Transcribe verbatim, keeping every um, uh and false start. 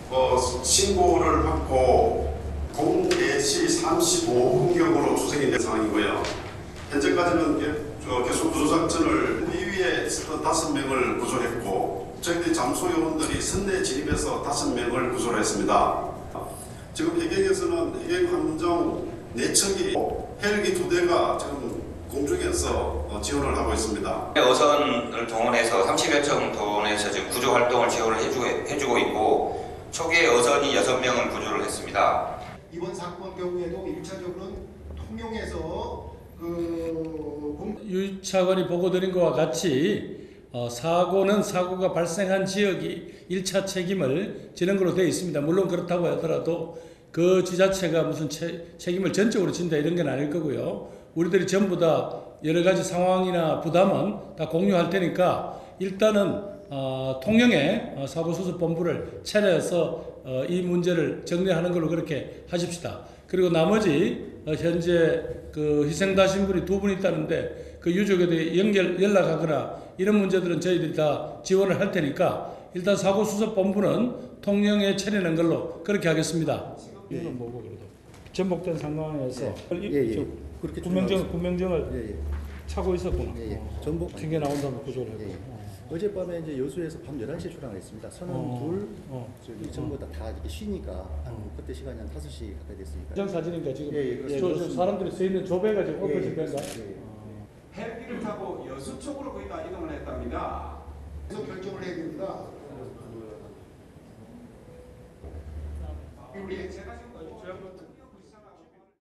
어, 신고를 받고 오후 네 시 삼십오 분경으로 추정이 된 상황이고요. 현재까지는 계속 구조작전을 이위에 있었던 다섯 명을 구조했고 저희들이 잠수요원들이 선내 진입해서 다섯 명을 구조를 했습니다. 지금 해경에서는 해경 함정 네 척이 헬기 두 대가 지금 공중에서 지원을 하고 있습니다. 어선을 동원해서 삼십여 척 동원해서 지금 구조 활동을 지원을 해주고, 해주고 있고 초기에 어선이 여섯 명을 구조를 했습니다. 이번 사건 경우에도 일차적으로는 통영에서 그 유 차관이 보고드린 것과 같이 어, 사고는 사고가 발생한 지역이 일 차 책임을 지는 걸로 되어 있습니다. 물론 그렇다고 하더라도 그 지자체가 무슨 채, 책임을 전적으로 진다 이런 건 아닐 거고요. 우리들이 전부 다 여러 가지 상황이나 부담은 다 공유할 테니까 일단은 어, 통영에 어, 사고수습본부를 차려서 어, 이 문제를 정리하는 걸로 그렇게 하십시다. 그리고 나머지 어, 현재 그 희생다신 분이 두 분 있다는데 그 유족에 대해 연결, 연락하거나 이런 문제들은 저희들이 다 지원을 할 테니까 일단 사고수습본부는 통영에 차리는 걸로 그렇게 하겠습니다. 이건 예. 뭐고 그래도 전복된 상황에서 예, 예. 그렇게 구명정 구명정을 예, 예. 차고 있었구나. 예, 예. 어. 전복 튕겨 나온 다음에 구조를 했고. 예, 예. 어. 어젯밤에 이제 여수에서 밤 열한 시에 출항을 했습니다. 선원 어. 둘, 어. 저기 전부 다, 다 이렇게 쉬니까 한 그때 시간이 한 다섯 시 가까이 됐으니까. 정 사진인가 지금 예, 예, 저, 그렇습니다. 저 사람들이 서 있는 조배가 지금 예, 엎어진 건가? 예, 예. 헬기를 타고 여수 쪽으로 거의 다 이동을 했답니다. 그래서 결정을 해야 됩니다. 우리 제가 지금